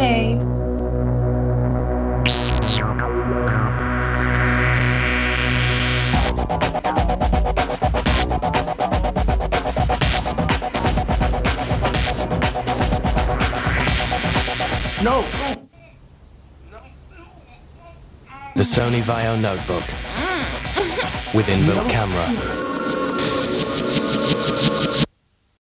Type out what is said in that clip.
babe. No! The Sony Vaio notebook with inbuilt camera.